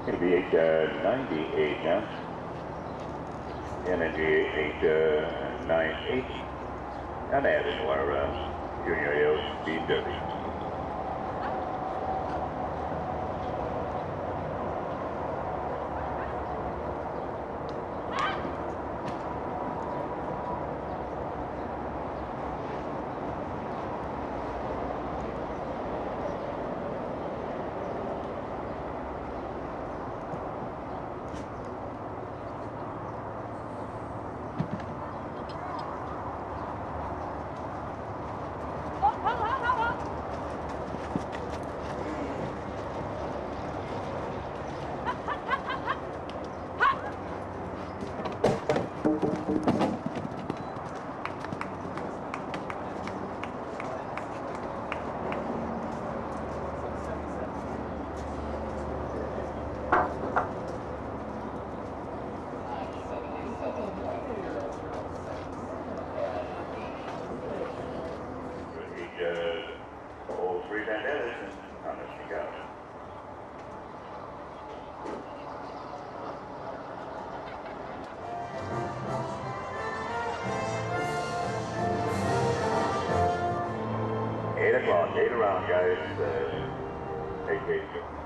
It'll be 898 now. NNG 898. And added to our junior AO speed derby. Old three bandanas and on the sneak out. Eight o'clock, 8 around, guys. 8 days ago.